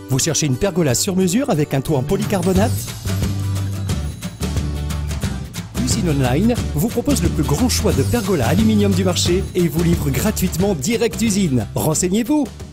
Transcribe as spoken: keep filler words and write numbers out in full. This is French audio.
Vous cherchez une pergola sur mesure avec un toit en polycarbonate? Usine Online vous propose le plus grand choix de pergolas aluminium du marché et vous livre gratuitement direct d'usine. Renseignez-vous!